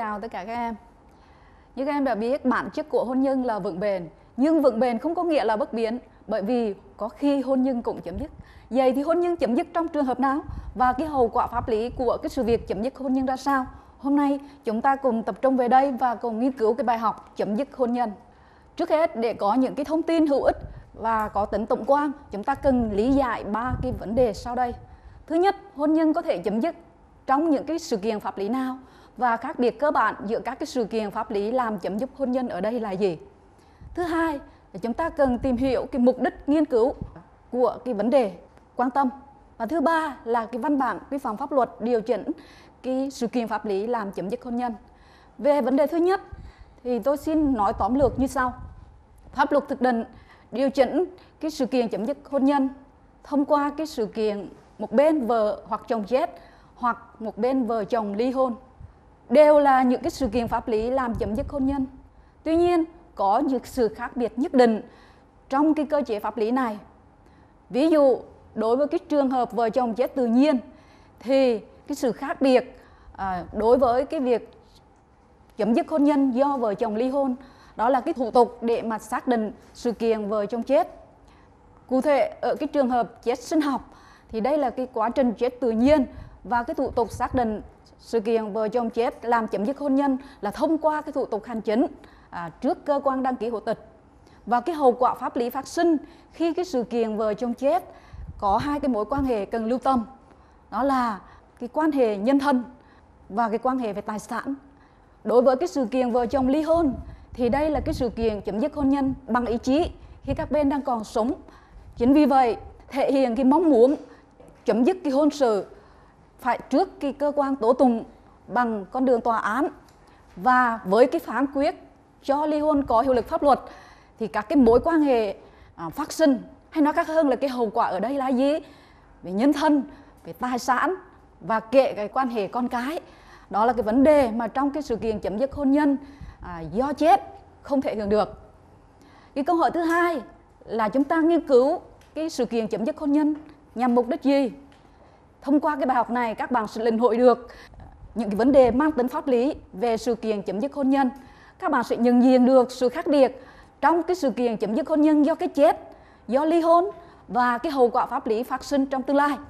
chào tất cả các em. Như các em đã biết, bản chất của hôn nhân là vững bền. Nhưng vững bền không có nghĩa là bất biến, bởi vì có khi hôn nhân cũng chấm dứt. Vậy thì hôn nhân chấm dứt trong trường hợp nào? Và cái hậu quả pháp lý của cái sự việc chấm dứt hôn nhân ra sao? Hôm nay chúng ta cùng tập trung về đây và cùng nghiên cứu cái bài học chấm dứt hôn nhân. Trước hết, để có những cái thông tin hữu ích và có tính tổng quan, chúng ta cần lý giải 3 cái vấn đề sau đây. Thứ nhất, hôn nhân có thể chấm dứt trong những cái sự kiện pháp lý nào? Và khác biệt cơ bản giữa các cái sự kiện pháp lý làm chấm dứt hôn nhân ở đây là gì? Thứ hai, chúng ta cần tìm hiểu cái mục đích nghiên cứu của cái vấn đề quan tâm. Và thứ ba là cái văn bản quy phạm pháp luật điều chỉnh cái sự kiện pháp lý làm chấm dứt hôn nhân. Về vấn đề thứ nhất thì tôi xin nói tóm lược như sau. Pháp luật thực định điều chỉnh cái sự kiện chấm dứt hôn nhân thông qua cái sự kiện một bên vợ hoặc chồng chết hoặc một bên vợ chồng ly hôn đều là những cái sự kiện pháp lý làm chấm dứt hôn nhân. Tuy nhiên, có những sự khác biệt nhất định trong cái cơ chế pháp lý này. Ví dụ, đối với cái trường hợp vợ chồng chết tự nhiên thì cái sự khác biệt đối với cái việc chấm dứt hôn nhân do vợ chồng ly hôn đó là cái thủ tục để mà xác định sự kiện vợ chồng chết. Cụ thể ở cái trường hợp chết sinh học thì đây là cái quá trình chết tự nhiên và cái thủ tục xác định sự kiện vợ chồng chết làm chấm dứt hôn nhân là thông qua cái thủ tục hành chính trước cơ quan đăng ký hộ tịch. Và cái hậu quả pháp lý phát sinh khi cái sự kiện vợ chồng chết có hai cái mối quan hệ cần lưu tâm. Đó là cái quan hệ nhân thân và cái quan hệ về tài sản. Đối với cái sự kiện vợ chồng ly hôn thì đây là cái sự kiện chấm dứt hôn nhân bằng ý chí khi các bên đang còn sống. Chính vì vậy, thể hiện cái mong muốn chấm dứt cái hôn sự phải trước cái cơ quan tố tụng bằng con đường tòa án. Và với cái phán quyết cho ly hôn có hiệu lực pháp luật thì các cái mối quan hệ phát sinh, hay nói khác hơn là cái hậu quả ở đây là gì? Về nhân thân, về tài sản và kể cái quan hệ con cái. Đó là cái vấn đề mà trong cái sự kiện chấm dứt hôn nhân do chết không thể hưởng được. Cái câu hỏi thứ hai là chúng ta nghiên cứu cái sự kiện chấm dứt hôn nhân nhằm mục đích gì? Thông qua cái bài học này các bạn sẽ lĩnh hội được những cái vấn đề mang tính pháp lý về sự kiện chấm dứt hôn nhân. Các bạn sẽ nhận diện được sự khác biệt trong cái sự kiện chấm dứt hôn nhân do cái chết, do ly hôn và cái hậu quả pháp lý phát sinh trong tương lai.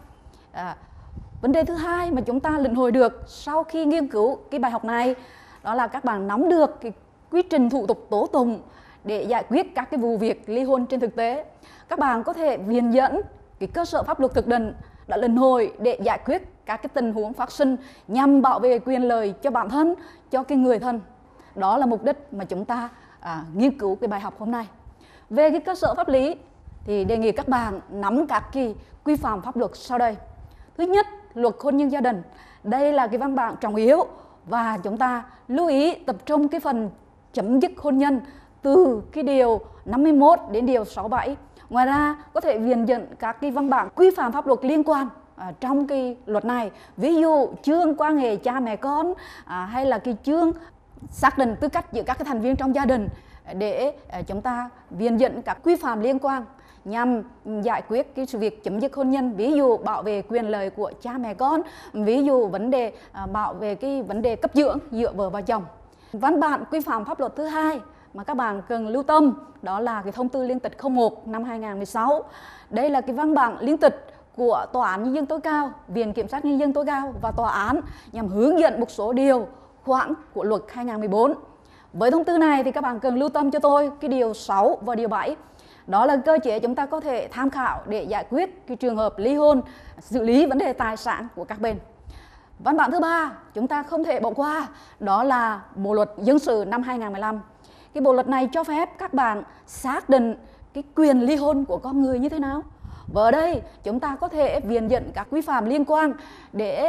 Vấn đề thứ hai mà chúng ta lĩnh hội được sau khi nghiên cứu cái bài học này đó là các bạn nắm được cái quy trình thủ tục tố tụng để giải quyết các cái vụ việc ly hôn trên thực tế. Các bạn có thể viện dẫn cái cơ sở pháp luật thực định đã lĩnh hội để giải quyết các cái tình huống phát sinh nhằm bảo vệ quyền lợi cho bản thân, cho cái người thân. Đó là mục đích mà chúng ta nghiên cứu cái bài học hôm nay. Về cái cơ sở pháp lý thì đề nghị các bạn nắm các cái quy phạm pháp luật sau đây. Thứ nhất, luật hôn nhân gia đình. Đây là cái văn bản trọng yếu và chúng ta lưu ý tập trung cái phần chấm dứt hôn nhân từ cái điều 51 đến điều 67. Ngoài ra có thể viện dẫn các cái văn bản quy phạm pháp luật liên quan trong cái luật này. Ví dụ chương quan hệ cha mẹ con hay là cái chương xác định tư cách giữa các cái thành viên trong gia đình để chúng ta viện dẫn các quy phạm liên quan nhằm giải quyết cái sự việc chấm dứt hôn nhân. Ví dụ bảo vệ quyền lợi của cha mẹ con, ví dụ vấn đề bảo vệ cái vấn đề cấp dưỡng giữa vợ và chồng. Văn bản quy phạm pháp luật thứ hai mà các bạn cần lưu tâm đó là cái thông tư liên tịch 01 năm 2016. Đây là cái văn bản liên tịch của Tòa án Nhân dân tối cao, Viện Kiểm sát Nhân dân tối cao và Tòa án nhằm hướng dẫn một số điều khoản của luật 2014. Với thông tư này thì các bạn cần lưu tâm cho tôi cái điều 6 và điều 7. Đó là cơ chế chúng ta có thể tham khảo để giải quyết cái trường hợp ly hôn, xử lý vấn đề tài sản của các bên. Văn bản thứ ba chúng ta không thể bỏ qua đó là Bộ luật dân sự năm 2015. Cái bộ luật này cho phép các bạn xác định cái quyền ly hôn của con người như thế nào. Và ở đây chúng ta có thể viện dẫn các quy phạm liên quan để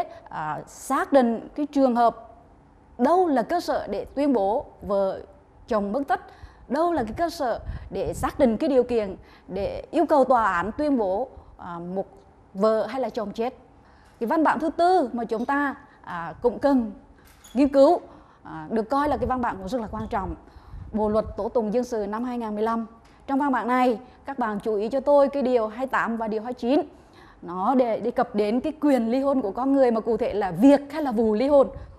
xác định cái trường hợp đâu là cơ sở để tuyên bố vợ chồng mất tích, đâu là cái cơ sở để xác định cái điều kiện để yêu cầu tòa án tuyên bố một vợ hay là chồng chết. Cái văn bản thứ tư mà chúng ta cũng cần nghiên cứu được coi là cái văn bản cũng rất là quan trọng, Bộ luật tố tụng dân sự năm 2015. Trong văn bản này các bạn chú ý cho tôi cái điều 28 và điều 29. Nó để đề cập đến cái quyền ly hôn của con người, mà cụ thể là việc hay là vụ ly hôn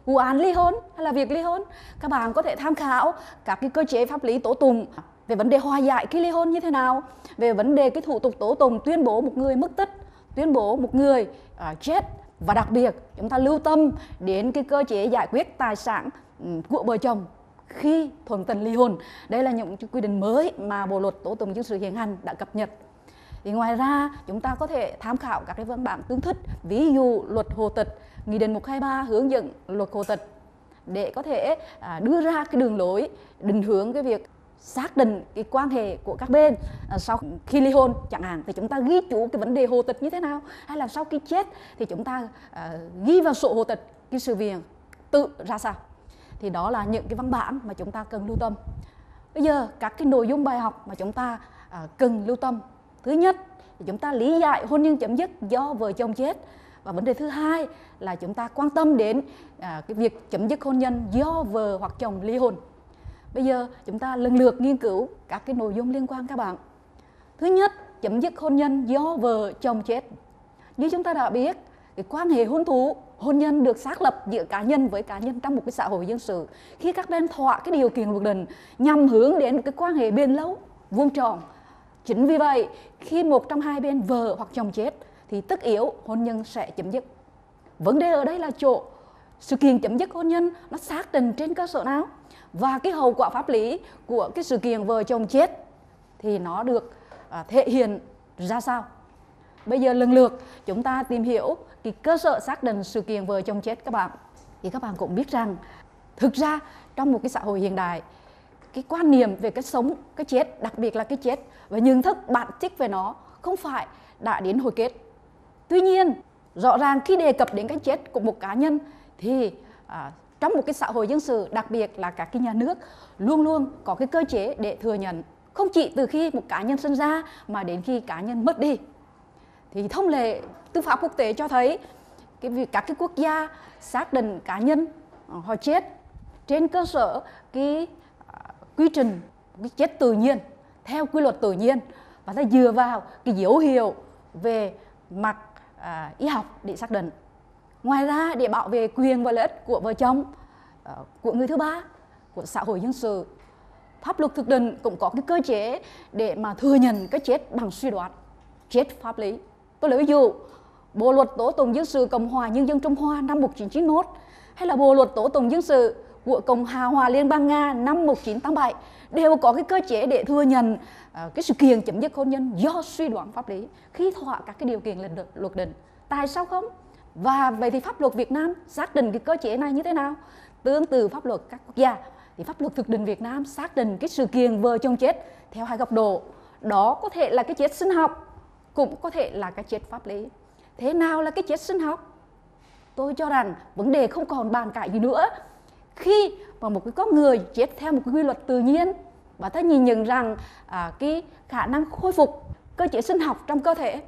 vụ án ly hôn hay là việc ly hôn. Các bạn có thể tham khảo các cái cơ chế pháp lý tố tụng về vấn đề hòa giải khi ly hôn như thế nào, về vấn đề cái thủ tục tố tụng tuyên bố một người mất tích, tuyên bố một người chết, và đặc biệt chúng ta lưu tâm đến cái cơ chế giải quyết tài sản của vợ chồng khi thuận tình ly hôn. Đây là những quy định mới mà Bộ luật tố tụng dân sự hiện hành đã cập nhật. Thì ngoài ra chúng ta có thể tham khảo các cái văn bản tương thích, ví dụ luật hộ tịch, Nghị định 123 hướng dẫn luật hộ tịch, để có thể đưa ra cái đường lối định hướng cái việc xác định cái quan hệ của các bên sau khi ly hôn chẳng hạn, thì chúng ta ghi chú cái vấn đề hộ tịch như thế nào, hay là sau khi chết thì chúng ta ghi vào sổ hộ tịch cái sự việc tự ra sao. Thì đó là những cái văn bản mà chúng ta cần lưu tâm. Bây giờ các cái nội dung bài học mà chúng ta cần lưu tâm. Thứ nhất thì chúng ta lý giải hôn nhân chấm dứt do vợ chồng chết. Và vấn đề thứ hai là chúng ta quan tâm đến cái việc chấm dứt hôn nhân do vợ hoặc chồng ly hôn. Bây giờ chúng ta lần lượt nghiên cứu các cái nội dung liên quan các bạn. Thứ nhất, chấm dứt hôn nhân do vợ chồng chết. Như chúng ta đã biết, cái quan hệ hôn thú, hôn nhân được xác lập giữa cá nhân với cá nhân trong một cái xã hội dân sự. Khi các bên thỏa cái điều kiện luật định nhằm hướng đến một cái quan hệ bền lâu, vuông tròn. Chính vì vậy, khi một trong hai bên vợ hoặc chồng chết thì tất yếu hôn nhân sẽ chấm dứt. Vấn đề ở đây là chỗ sự kiện chấm dứt hôn nhân nó xác định trên cơ sở nào, và cái hậu quả pháp lý của cái sự kiện vợ chồng chết thì nó được thể hiện ra sao. Bây giờ lần lượt chúng ta tìm hiểu cái cơ sở xác định sự kiện vợ chồng chết các bạn. Thì các bạn cũng biết rằng thực ra trong một cái xã hội hiện đại, cái quan niệm về cái sống, cái chết, đặc biệt là cái chết và nhận thức bản chất về nó không phải đã đến hồi kết. Tuy nhiên, rõ ràng khi đề cập đến cái chết của một cá nhân thì trong một cái xã hội dân sự, đặc biệt là các cái nhà nước, luôn luôn có cái cơ chế để thừa nhận, không chỉ từ khi một cá nhân sinh ra mà đến khi cá nhân mất đi. Thì thông lệ tư pháp quốc tế cho thấy các cái quốc gia xác định cá nhân họ chết trên cơ sở cái quy trình cái chết tự nhiên theo quy luật tự nhiên, và ta dựa vào cái dấu hiệu về mặt y học để xác định. Ngoài ra, để bảo vệ quyền và lợi ích của vợ chồng, của người thứ ba, của xã hội dân sự, pháp luật thực định cũng có cái cơ chế để mà thừa nhận cái chết bằng suy đoán, chết pháp lý. Tôi lấy ví dụ, Bộ luật tố tụng dân sự Cộng hòa Nhân dân Trung Hoa năm 1991 hay là Bộ luật tố tụng dân sự của Cộng hòa Liên bang Nga năm 1987 đều có cái cơ chế để thừa nhận cái sự kiện chấm dứt hôn nhân do suy đoán pháp lý khi thỏa các cái điều kiện luật định. Tại sao không? Và vậy thì pháp luật Việt Nam xác định cái cơ chế này như thế nào? Tương tự pháp luật các quốc gia thì pháp luật thực định Việt Nam xác định cái sự kiện vợ chồng chết theo hai góc độ. Đó có thể là cái chết sinh học, cũng có thể là cái chết pháp lý. Thế nào là cái chết sinh học? Tôi cho rằng vấn đề không còn bàn cãi gì nữa. Khi mà một cái con người chết theo một cái quy luật tự nhiên và ta nhìn nhận rằng cái khả năng khôi phục cơ chế sinh học trong cơ thể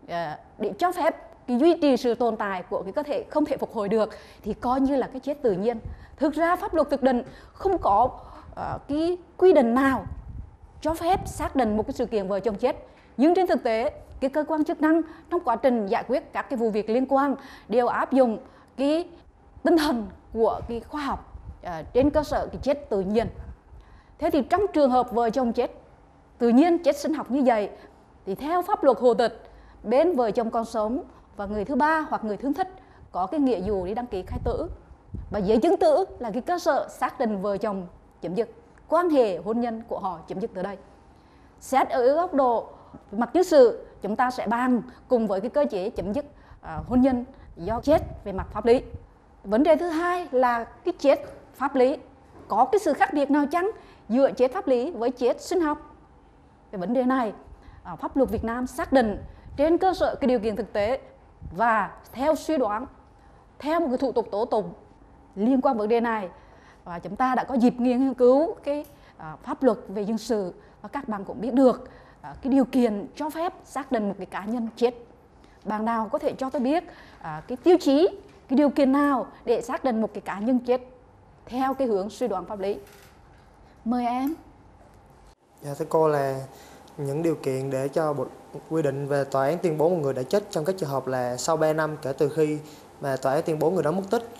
để cho phép cái duy trì sự tồn tại của cái cơ thể không thể phục hồi được thì coi như là cái chết tự nhiên. Thực ra pháp luật thực định không có cái quy định nào cho phép xác định một cái sự kiện vợ chồng chết, nhưng trên thực tế cái cơ quan chức năng trong quá trình giải quyết các cái vụ việc liên quan đều áp dụng cái tinh thần của cái khoa học trên cơ sở cái chết tự nhiên. Thế thì trong trường hợp vợ chồng chết tự nhiên, chết sinh học như vậy thì theo pháp luật hộ tịch, bên vợ chồng còn sống và người thứ ba hoặc người thương thích có cái nghĩa vụ đi đăng ký khai tử, và giấy chứng tử là cái cơ sở xác định vợ chồng chấm dứt quan hệ hôn nhân của họ chấm dứt từ đây. Xét ở góc độ mặt dân sự, chúng ta sẽ bàn cùng với cái cơ chế chấm dứt hôn nhân do chết về mặt pháp lý. Vấn đề thứ hai là cái chết pháp lý. Có cái sự khác biệt nào chăng giữa chết pháp lý với chết sinh học? Cái vấn đề này pháp luật Việt Nam xác định trên cơ sở cái điều kiện thực tế và theo suy đoán, theo một cái thủ tục tố tụng liên quan vấn đề này. Và chúng ta đã có dịp nghiên cứu cái pháp luật về dân sự, và các bạn cũng biết được cái điều kiện cho phép xác định một cái cá nhân chết. Bạn nào có thể cho tôi biết cái tiêu chí, cái điều kiện nào để xác định một cái cá nhân chết theo cái hướng suy đoán pháp lý? Mời em. Dạ thưa cô, là những điều kiện để cho bộ quy định về tòa án tuyên bố một người đã chết trong các trường hợp là sau 3 năm kể từ khi mà tòa án tuyên bố người đó mất tích,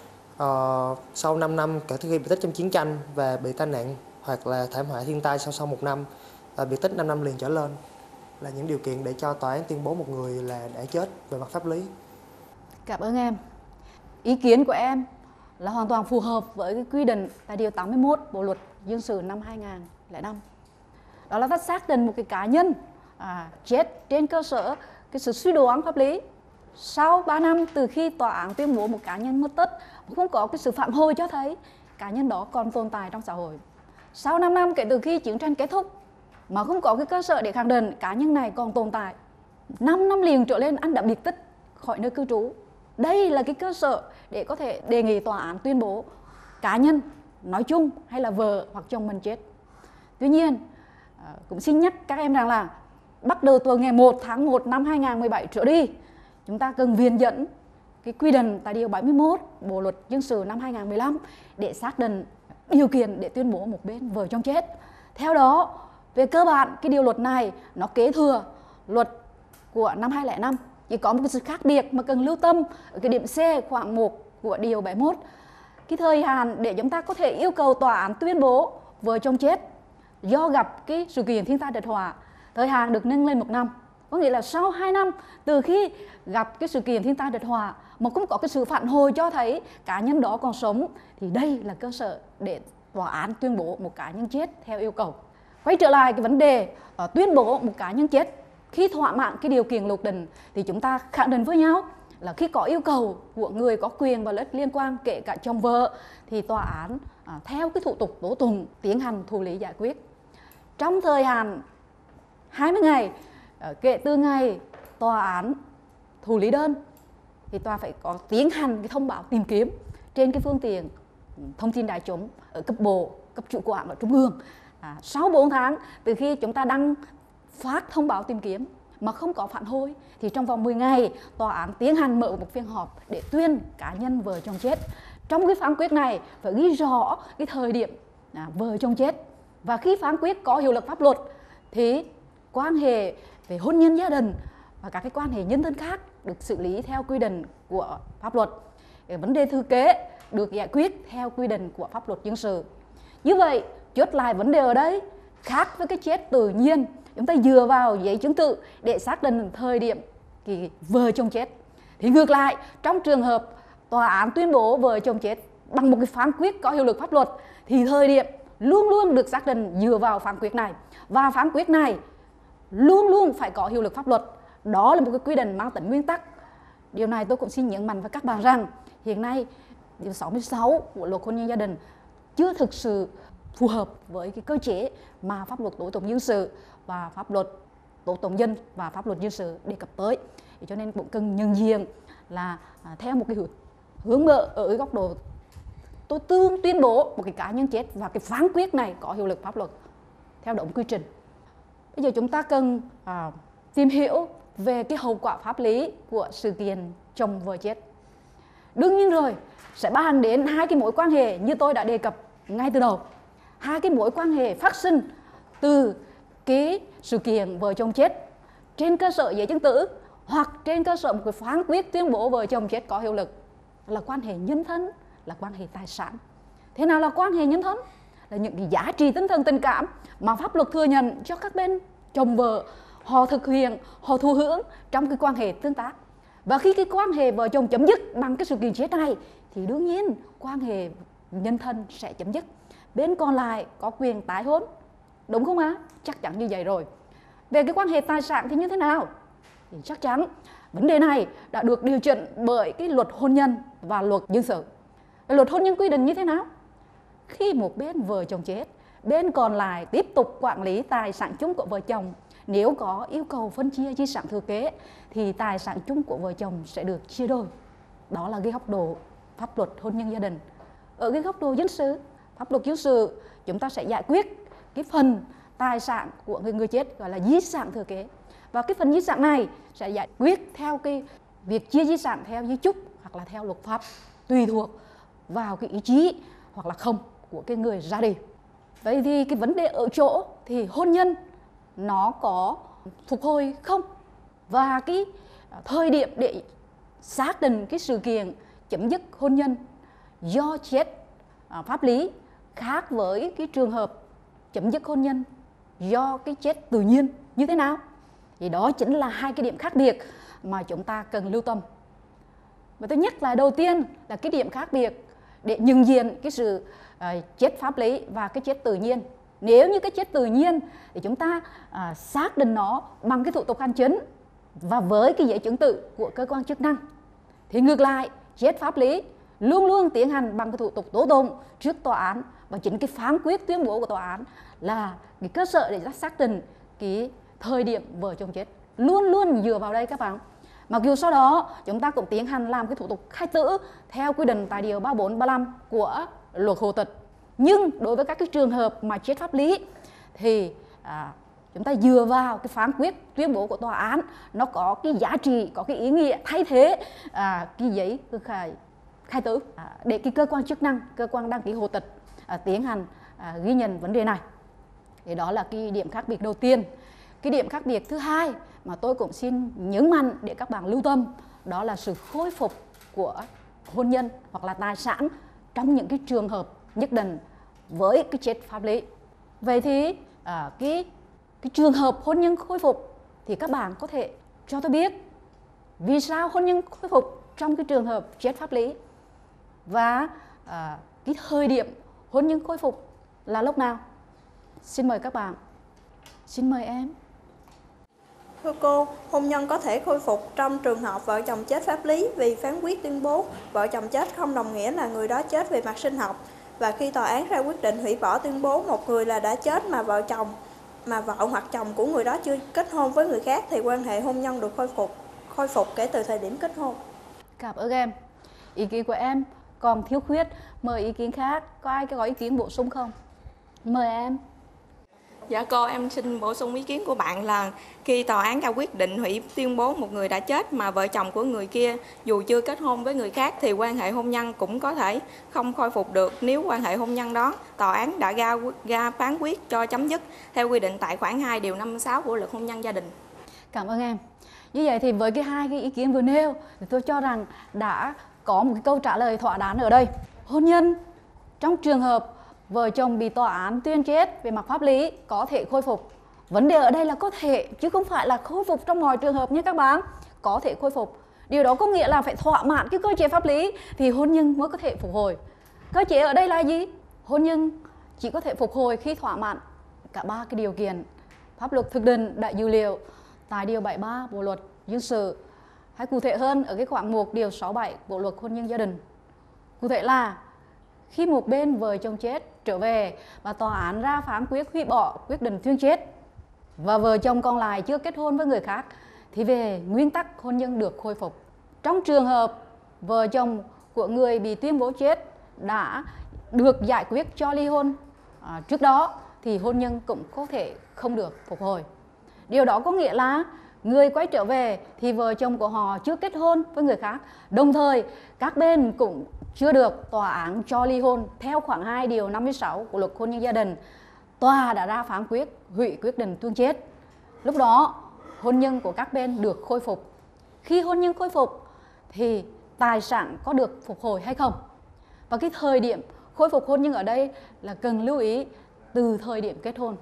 Sau 5 năm kể từ khi bị tích trong chiến tranh và bị tai nạn hoặc là thảm họa thiên tai sau 1 năm, bị tích 5 năm liền trở lên là những điều kiện để cho tòa án tuyên bố một người là đã chết về mặt pháp lý. Cảm ơn em. Ý kiến của em là hoàn toàn phù hợp với cái quy định tại điều 81 Bộ luật dân sự năm 2005. Đó là ta xác định một cái cá nhân chết trên cơ sở cái sự suy đoán pháp lý. Sau 3 năm từ khi tòa án tuyên bố một cá nhân mất tích, không có cái sự phản hồi cho thấy cá nhân đó còn tồn tại trong xã hội. Sau 5 năm kể từ khi chiến tranh kết thúc mà không có cái cơ sở để khẳng định cá nhân này còn tồn tại, 5 năm liền trở lên anh đã biệt tích khỏi nơi cư trú. Đây là cái cơ sở để có thể đề nghị tòa án tuyên bố cá nhân nói chung hay là vợ hoặc chồng mình chết. Tuy nhiên, cũng xin nhắc các em rằng là bắt đầu từ ngày 1 tháng 1 năm 2017 trở đi, chúng ta cần viện dẫn cái quy định tại điều 71 Bộ luật dân sự năm 2015 để xác định điều kiện để tuyên bố một bên vợ chồng chết. Theo đó, về cơ bản cái điều luật này nó kế thừa luật của năm 2005, chỉ có một cái sự khác biệt mà cần lưu tâm ở cái điểm C khoảng 1 của điều 71. Cái thời hạn để chúng ta có thể yêu cầu tòa án tuyên bố vợ chồng chết do gặp cái sự kiện thiên tai đột hỏa, thời hạn được nâng lên 1 năm. Có nghĩa là sau 2 năm từ khi gặp cái sự kiện thiên tai đột hỏa mà cũng có cái sự phản hồi cho thấy cá nhân đó còn sống, thì đây là cơ sở để tòa án tuyên bố một cá nhân chết theo yêu cầu. Quay trở lại cái vấn đề tuyên bố một cá nhân chết khi thỏa mãn cái điều kiện luật định, thì chúng ta khẳng định với nhau là khi có yêu cầu của người có quyền và lợi ích liên quan, kể cả chồng vợ, thì tòa án theo cái thủ tục tố tụng tiến hành thụ lý giải quyết trong thời hạn 20 ngày kể từ ngày tòa án thụ lý đơn, thì tòa phải có tiến hành cái thông báo tìm kiếm trên cái phương tiện thông tin đại chúng ở cấp bộ, cấp chủ quản ở trung ương. Sau 4 tháng từ khi chúng ta đăng phát thông báo tìm kiếm mà không có phản hồi, thì trong vòng 10 ngày tòa án tiến hành mở một phiên họp để tuyên cá nhân vợ chồng chết. Trong cái phán quyết này phải ghi rõ cái thời điểm vợ chồng chết, và khi phán quyết có hiệu lực pháp luật thì quan hệ về hôn nhân gia đình và các cái quan hệ nhân thân khác được xử lý theo quy định của pháp luật. Vấn đề thừa kế được giải quyết theo quy định của pháp luật dân sự. Như vậy, chốt lại vấn đề ở đây, khác với cái chết tự nhiên, chúng ta dựa vào giấy chứng tử để xác định thời điểm cái vợ chồng chết. Thì ngược lại, trong trường hợp tòa án tuyên bố vợ chồng chết bằng một cái phán quyết có hiệu lực pháp luật, thì thời điểm luôn luôn được xác định dựa vào phán quyết này, và phán quyết này luôn luôn phải có hiệu lực pháp luật. Đó là một cái quy định mang tính nguyên tắc. Điều này tôi cũng xin nhấn mạnh với các bạn rằng hiện nay điều 66 của luật hôn nhân gia đình chưa thực sự phù hợp với cái cơ chế mà pháp luật tố tụng dân sự và pháp luật tố tụng dân và pháp luật dân sự đề cập tới. Cho nên cũng cần nhận diện là theo một cái hướng mở ở góc độ tôi tuyên bố một cái cá nhân chết và cái phán quyết này có hiệu lực pháp luật theo đúng quy trình. Bây giờ chúng ta cần tìm hiểu về cái hậu quả pháp lý của sự kiện chồng vợ chết. Đương nhiên rồi, sẽ bàn đến hai cái mối quan hệ như tôi đã đề cập ngay từ đầu. Hai cái mối quan hệ phát sinh từ cái sự kiện vợ chồng chết trên cơ sở giấy chứng tử hoặc trên cơ sở một cái phán quyết tuyên bố vợ chồng chết có hiệu lực, là quan hệ nhân thân, là quan hệ tài sản. Thế nào là quan hệ nhân thân? Là những cái giá trị tinh thần tình cảm mà pháp luật thừa nhận cho các bên chồng vợ họ thực hiện, họ thụ hưởng trong cái quan hệ tương tác. Và khi cái quan hệ vợ chồng chấm dứt bằng cái sự kiện chết này, thì đương nhiên quan hệ nhân thân sẽ chấm dứt. Bên còn lại có quyền tái hôn, đúng không ạ? Chắc chắn như vậy rồi. Về cái quan hệ tài sản thì như thế nào? Thì chắc chắn vấn đề này đã được điều chỉnh bởi cái luật hôn nhân và luật dân sự. Luật hôn nhân quy định như thế nào? Khi một bên vợ chồng chết, bên còn lại tiếp tục quản lý tài sản chung của vợ chồng. Nếu có yêu cầu phân chia di sản thừa kế thì tài sản chung của vợ chồng sẽ được chia đôi. Đó là cái góc độ pháp luật hôn nhân gia đình. Ở cái góc độ dân sự, pháp luật dân sự chúng ta sẽ giải quyết cái phần tài sản của người chết gọi là di sản thừa kế. Và cái phần di sản này sẽ giải quyết theo cái việc chia di sản theo di chúc hoặc là theo luật pháp, tùy thuộc vào cái ý chí hoặc là không của cái người ra đi. Vậy thì cái vấn đề ở chỗ thì hôn nhân nó có phục hồi không? Và cái thời điểm để xác định cái sự kiện chấm dứt hôn nhân do chết pháp lý khác với cái trường hợp chấm dứt hôn nhân do cái chết tự nhiên như thế nào? Thì đó chính là hai cái điểm khác biệt mà chúng ta cần lưu tâm. Và thứ nhất là đầu tiên là cái điểm khác biệt để nhận diện cái sự chết pháp lý và cái chết tự nhiên. Nếu như cái chết tự nhiên thì chúng ta xác định nó bằng cái thủ tục hành chính và với cái giấy chứng tử của cơ quan chức năng. Thì ngược lại, chết pháp lý luôn luôn tiến hành bằng cái thủ tục tố tụng trước tòa án, và chính cái phán quyết tuyên bố của tòa án là cái cơ sở để xác định cái thời điểm vợ chồng chết. Luôn luôn dựa vào đây các bạn. Mặc dù sau đó chúng ta cũng tiến hành làm cái thủ tục khai tử theo quy định tại điều 34, 35 của luật hộ tịch. Nhưng đối với các cái trường hợp mà chết pháp lý thì chúng ta dựa vào cái phán quyết tuyên bố của tòa án, nó có cái giá trị, có cái ý nghĩa thay thế cái giấy khai tử để cái cơ quan chức năng, cơ quan đăng ký hộ tịch tiến hành ghi nhận vấn đề này. Thì đó là cái điểm khác biệt đầu tiên. Cái điểm khác biệt thứ hai mà tôi cũng xin nhấn mạnh để các bạn lưu tâm, đó là sự khôi phục của hôn nhân hoặc là tài sản trong những cái trường hợp nhất định với cái chết pháp lý. Vậy thì cái trường hợp hôn nhân khôi phục thì các bạn có thể cho tôi biết vì sao hôn nhân khôi phục trong cái trường hợp chết pháp lý, và cái thời điểm hôn nhân khôi phục là lúc nào? Xin mời các bạn. Xin mời em. Thưa cô, hôn nhân có thể khôi phục trong trường hợp vợ chồng chết pháp lý vì phán quyết tuyên bố vợ chồng chết không đồng nghĩa là người đó chết về mặt sinh học. Và khi tòa án ra quyết định hủy bỏ tuyên bố một người là đã chết mà vợ hoặc chồng của người đó chưa kết hôn với người khác thì quan hệ hôn nhân được khôi phục kể từ thời điểm kết hôn. Cảm ơn em. Ý kiến của em còn thiếu khuyết. Mời ý kiến khác. Có ai có ý kiến bổ sung không? Mời em. Dạ cô, em xin bổ sung ý kiến của bạn là khi tòa án ra quyết định hủy tuyên bố một người đã chết mà vợ chồng của người kia dù chưa kết hôn với người khác thì quan hệ hôn nhân cũng có thể không khôi phục được nếu quan hệ hôn nhân đó tòa án đã ra phán quyết cho chấm dứt theo quy định tại khoản 2 điều 56 của luật hôn nhân gia đình. Cảm ơn em. Như vậy thì với hai cái ý kiến vừa nêu thì tôi cho rằng đã có một cái câu trả lời thỏa đáng ở đây. Hôn nhân trong trường hợp vợ chồng bị tòa án tuyên chết về mặt pháp lý có thể khôi phục. Vấn đề ở đây là có thể chứ không phải là khôi phục trong mọi trường hợp nhé các bạn. Có thể khôi phục. Điều đó có nghĩa là phải thỏa mãn cái cơ chế pháp lý thì hôn nhân mới có thể phục hồi. Cơ chế ở đây là gì? Hôn nhân chỉ có thể phục hồi khi thỏa mãn cả ba cái điều kiện pháp luật thực định đã dự liệu tại điều 73 Bộ luật dân sự, hay cụ thể hơn ở cái khoản 1 điều 67 Bộ luật hôn nhân gia đình. Cụ thể là khi một bên vợ chồng chết trở về và tòa án ra phán quyết hủy bỏ quyết định tuyên chết và vợ chồng còn lại chưa kết hôn với người khác thì về nguyên tắc hôn nhân được khôi phục. Trong trường hợp vợ chồng của người bị tuyên bố chết đã được giải quyết cho ly hôn trước đó thì hôn nhân cũng có thể không được phục hồi. Điều đó có nghĩa là người quay trở về thì vợ chồng của họ chưa kết hôn với người khác, đồng thời các bên cũng chưa được tòa án cho ly hôn theo khoản 2 điều 56 của luật hôn nhân gia đình. Tòa đã ra phán quyết hủy quyết định tuyên chết. Lúc đó hôn nhân của các bên được khôi phục. Khi hôn nhân khôi phục thì tài sản có được phục hồi hay không? Và cái thời điểm khôi phục hôn nhân ở đây là cần lưu ý từ thời điểm kết hôn.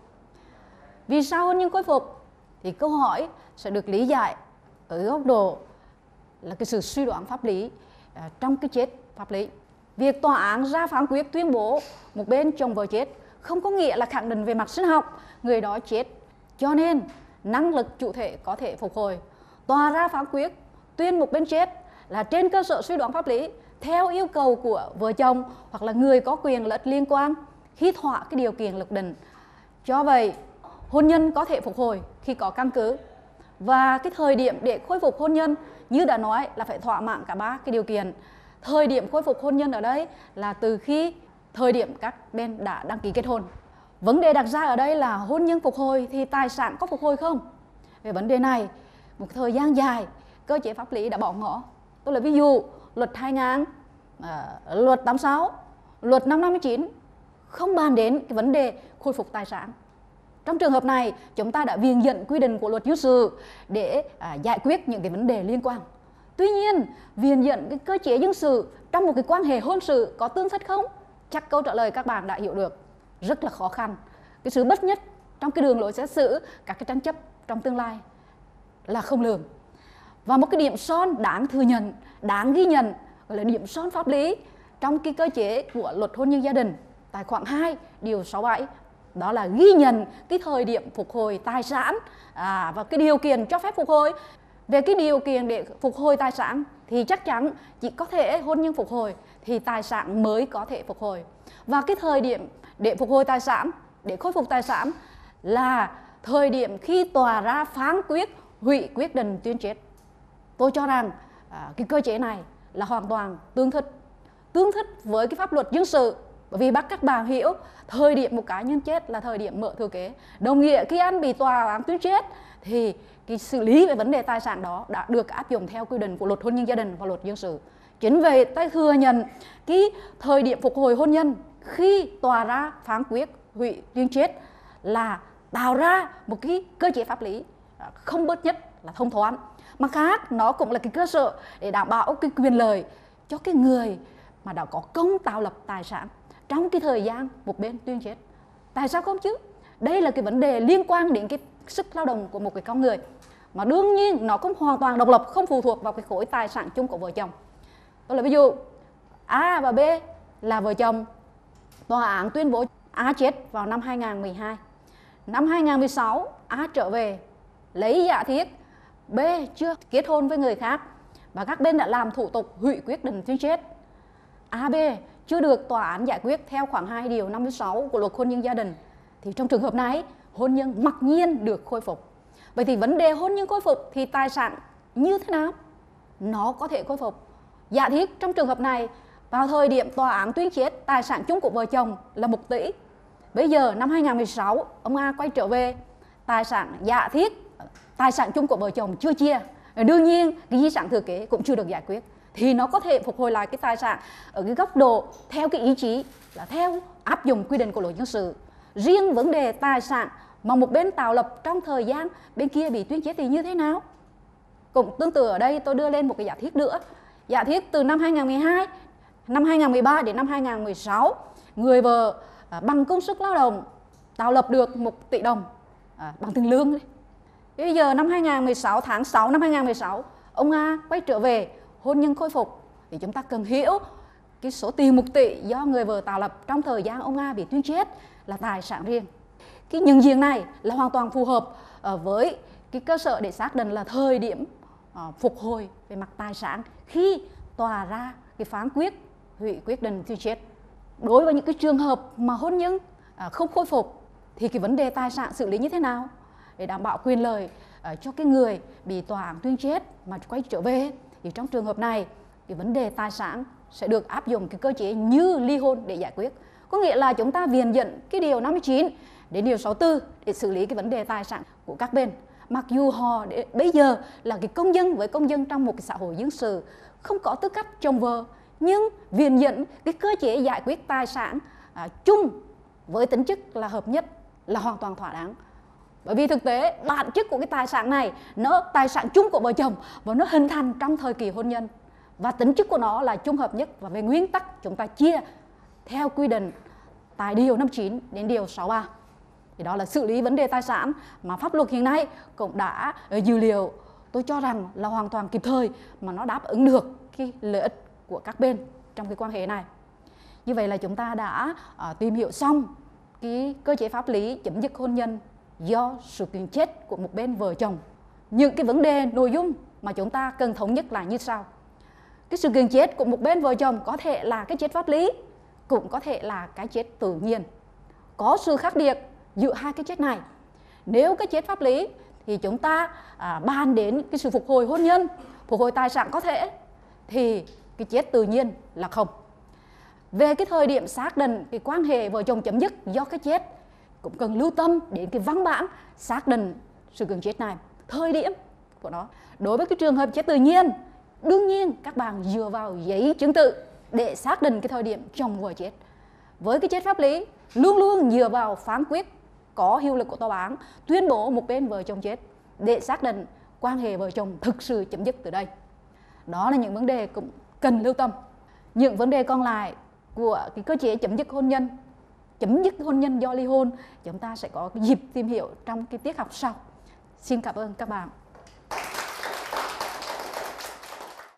Vì sao hôn nhân khôi phục? Thì câu hỏi sẽ được lý giải ở góc độ là cái sự suy đoán pháp lý trong cái chết pháp lý. Việc tòa án ra phán quyết tuyên bố một bên chồng vợ chết không có nghĩa là khẳng định về mặt sinh học người đó chết, cho nên năng lực chủ thể có thể phục hồi. Tòa ra phán quyết tuyên một bên chết là trên cơ sở suy đoán pháp lý theo yêu cầu của vợ chồng hoặc là người có quyền lợi ích liên quan khi thỏa cái điều kiện luật định. Do vậy, hôn nhân có thể phục hồi khi có căn cứ. Và cái thời điểm để khôi phục hôn nhân như đã nói là phải thỏa mãn cả ba cái điều kiện. Thời điểm khôi phục hôn nhân ở đây là từ khi thời điểm các bên đã đăng ký kết hôn. Vấn đề đặt ra ở đây là hôn nhân phục hồi thì tài sản có phục hồi không? Về vấn đề này, một thời gian dài cơ chế pháp lý đã bỏ ngỏ. Tôi lấy ví dụ luật 2000, luật 86, luật năm 59 không bàn đến cái vấn đề khôi phục tài sản. Trong trường hợp này, chúng ta đã viện dẫn quy định của luật dân sự để giải quyết những cái vấn đề liên quan. Tuy nhiên, viện dẫn cái cơ chế dân sự trong một cái quan hệ hôn sự có tương thích không? Chắc câu trả lời các bạn đã hiểu được. Rất là khó khăn. Cái sự bất nhất trong cái đường lối xét xử các cái tranh chấp trong tương lai là không lường. Và một cái điểm son đáng thừa nhận, đáng ghi nhận, gọi là điểm son pháp lý trong cái cơ chế của luật hôn nhân gia đình tại khoản 2 điều 67, đó là ghi nhận cái thời điểm phục hồi tài sản và cái điều kiện cho phép phục hồi. Về cái điều kiện để phục hồi tài sản thì chắc chắn chỉ có thể hôn nhân phục hồi thì tài sản mới có thể phục hồi. Và cái thời điểm để phục hồi tài sản, để khôi phục tài sản là thời điểm khi tòa ra phán quyết hủy quyết định tuyên chết. Tôi cho rằng cái cơ chế này là hoàn toàn tương thích với cái pháp luật dân sự, bởi vì bắt các bạn hiểu thời điểm một cá nhân chết là thời điểm mở thừa kế, đồng nghĩa khi anh bị tòa án tuyên chết thì cái xử lý về vấn đề tài sản đó đã được áp dụng theo quy định của luật hôn nhân gia đình và luật dân sự. Chính vì tôi thừa nhận cái thời điểm phục hồi hôn nhân khi tòa ra phán quyết hủy tuyên chết là tạo ra một cái cơ chế pháp lý không bất nhất là thông thoáng. Mặt khác, nó cũng là cái cơ sở để đảm bảo cái quyền lợi cho cái người mà đã có công tạo lập tài sản trong cái thời gian một bên tuyên chết. Tại sao không chứ? Đây là cái vấn đề liên quan đến cái sức lao động của một cái con người, mà đương nhiên nó cũng hoàn toàn độc lập, không phụ thuộc vào cái khối tài sản chung của vợ chồng. Tôi lấy ví dụ, A và B là vợ chồng, tòa án tuyên bố A chết vào năm 2012. Năm 2016, A trở về lấy giả thiết B chưa kết hôn với người khác và các bên đã làm thủ tục hủy quyết định tuyên chết. A, B chưa được tòa án giải quyết theo khoản 2 điều 56 của luật hôn nhân gia đình thì trong trường hợp này hôn nhân mặc nhiên được khôi phục. Vậy thì vấn đề hôn nhân khôi phục thì tài sản như thế nào? Nó có thể khôi phục. Giả thiết trong trường hợp này vào thời điểm tòa án tuyên chết tài sản chung của vợ chồng là 1 tỷ. Bây giờ năm 2016 ông A quay trở về, tài sản giả thiết tài sản chung của vợ chồng chưa chia, đương nhiên cái di sản thừa kế cũng chưa được giải quyết, thì nó có thể phục hồi lại cái tài sản ở cái góc độ theo cái ý chí là theo áp dụng quy định của luật dân sự. Riêng vấn đề tài sản mà một bên tạo lập trong thời gian bên kia bị tuyên chết thì như thế nào? Cũng tương tự ở đây tôi đưa lên một cái giả thiết nữa. Giả thiết từ năm 2012, năm 2013 đến năm 2016, người vợ bằng công sức lao động tạo lập được 1 tỷ đồng bằng tiền lương. Bây giờ năm 2016, tháng 6 năm 2016, ông A quay trở về, hôn nhân khôi phục, thì chúng ta cần hiểu cái số tiền 1 tỷ do người vợ tạo lập trong thời gian ông A bị tuyên chết là tài sản riêng. Cái nhận diện này là hoàn toàn phù hợp với cái cơ sở để xác định là thời điểm phục hồi về mặt tài sản khi tòa ra cái phán quyết hủy quyết định tuyên chết. Đối với những cái trường hợp mà hôn nhân không khôi phục thì cái vấn đề tài sản xử lý như thế nào để đảm bảo quyền lợi cho cái người bị tòa án tuyên chết mà quay trở về, thì trong trường hợp này cái vấn đề tài sản sẽ được áp dụng cái cơ chế như ly hôn để giải quyết. Có nghĩa là chúng ta viện dẫn cái điều 59 đến điều 64 để xử lý cái vấn đề tài sản của các bên. Mặc dù họ bây giờ là cái công dân với công dân trong một cái xã hội dân sự không có tư cách chồng vợ, nhưng viện dẫn cái cơ chế giải quyết tài sản chung với tính chất là hợp nhất là hoàn toàn thỏa đáng. Bởi vì thực tế bản chất của cái tài sản này nó tài sản chung của vợ chồng và nó hình thành trong thời kỳ hôn nhân, và tính chất của nó là chung hợp nhất, và về nguyên tắc chúng ta chia theo quy định tại điều 59 đến điều 63. Thì đó là xử lý vấn đề tài sản mà pháp luật hiện nay cũng đã dữ liệu, tôi cho rằng là hoàn toàn kịp thời, mà nó đáp ứng được cái lợi ích của các bên trong cái quan hệ này. Như vậy là chúng ta đã tìm hiểu xong cái cơ chế pháp lý chấm dứt hôn nhân do sự kiện chết của một bên vợ chồng. Những cái vấn đề nội dung mà chúng ta cần thống nhất là như sau. Cái sự kiện chết của một bên vợ chồng có thể là cái chết pháp lý, cũng có thể là cái chết tự nhiên. Có sự khác biệt giữa hai cái chết này. Nếu cái chết pháp lý thì chúng ta bàn đến cái sự phục hồi hôn nhân, phục hồi tài sản có thể, thì cái chết tự nhiên là không. Về cái thời điểm xác định cái quan hệ vợ chồng chấm dứt do cái chết, cũng cần lưu tâm đến cái văn bản xác định sự kiện chết này, thời điểm của nó. Đối với cái trường hợp chết tự nhiên, đương nhiên các bạn dựa vào giấy chứng tự để xác định cái thời điểm chồng vợ chết. Với cái chết pháp lý, luôn luôn dựa vào phán quyết có hiệu lực của tòa án tuyên bố một bên vợ chồng chết để xác định quan hệ vợ chồng thực sự chấm dứt từ đây. Đó là những vấn đề cũng cần lưu tâm. Những vấn đề còn lại của cái cơ chế chấm dứt hôn nhân do ly hôn, chúng ta sẽ có dịp tìm hiểu trong cái tiết học sau. Xin cảm ơn các bạn.